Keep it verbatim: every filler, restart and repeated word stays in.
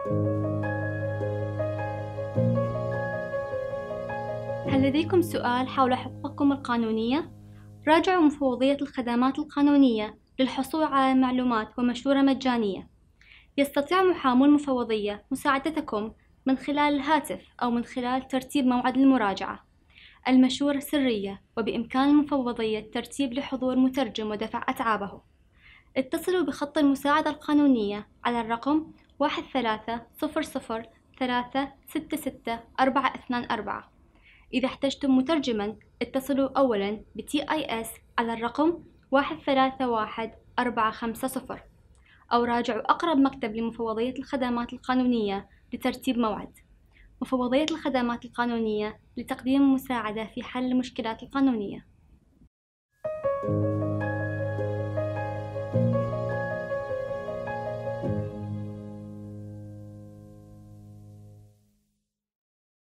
هل لديكم سؤال حول حقوقكم القانونية؟ راجعوا مفوضية الخدمات القانونية للحصول على معلومات ومشورة مجانية. يستطيع محامو المفوضية مساعدتكم من خلال الهاتف أو من خلال ترتيب موعد للمراجعة. المشورة سرية، وبإمكان المفوضية الترتيب لحضور مترجم ودفع أتعابه. اتصلوا بخط المساعدة القانونية على الرقم واحد ثلاثة صفر صفر ثلاثة ستة ستة أربعة اثنان أربعة. إذا احتجتم مترجماً، اتصلوا أولاً ب تي آي إس على الرقم واحد ثلاثة واحد أربعة خمسة صفر، أو راجعوا أقرب مكتب لمفوضية الخدمات القانونية لترتيب موعد. مفوضية الخدمات القانونية لتقديم مساعدة في حل المشكلات القانونية.